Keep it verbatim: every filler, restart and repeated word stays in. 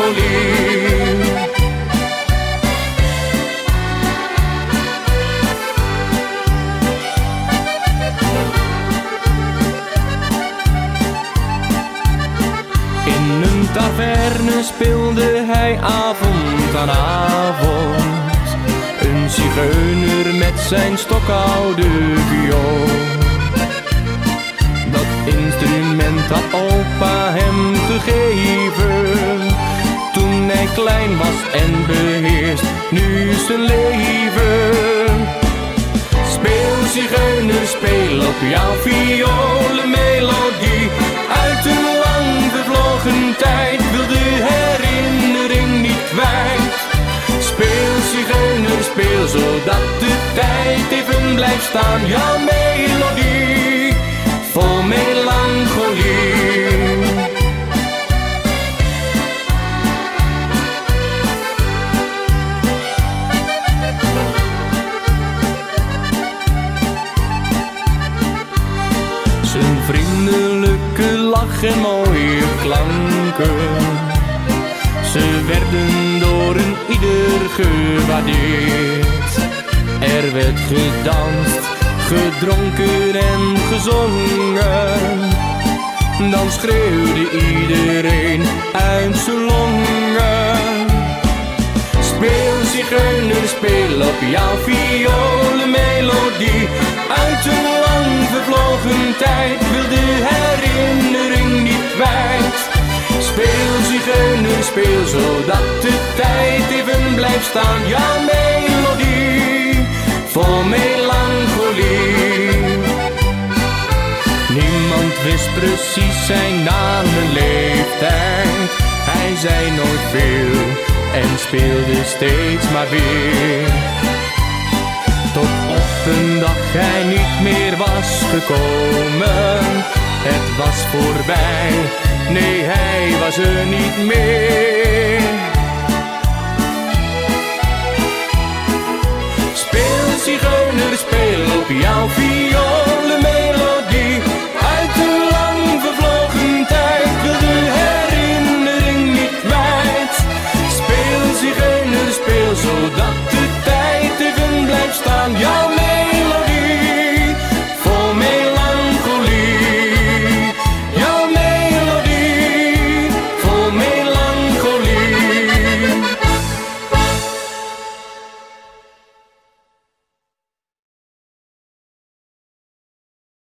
melancholie. In een taverne speelde hij avond aan avond, een zigeuner met zijn stokoude viool. Dat instrument had opa hem gegeven toen hij klein was en beheerst nu zijn leven. Speel zigeuner, speel op jouw viool een melodie uit een lang vervlogen tijd, wil de herinnering niet kwijt. Speel zigeuner, speel zodat de tijd even blijft staan, jouw melodie vol melancholie. Zijn vriendelijke lach en mooie klanken, ze werden door een ieder gewaardeerd. Er werd gedanst, gedronken en gezongen, dan schreeuwde iedereen uit zijn longen. Speel zigeuner, speel op jouw viool een melodie uit een lang vervlogen tijd, wil de herinnering niet kwijt. Speel zigeuner, speel zodat de tijd even blijft staan, jouw melodie vol melancholie. Niemand wist precies zijn naam en leeftijd, hij zei nooit veel en speelde steeds maar weer. Tot op een dag hij niet meer was gekomen, het was voorbij, nee hij was er niet meer. Speel zigeuner, speel op jouw viool een melodie uit een lang vervlogen tijd, wil de herinnering niet kwijt. Speel zigeuner, speel zodat de tijd even blijft staan, ja.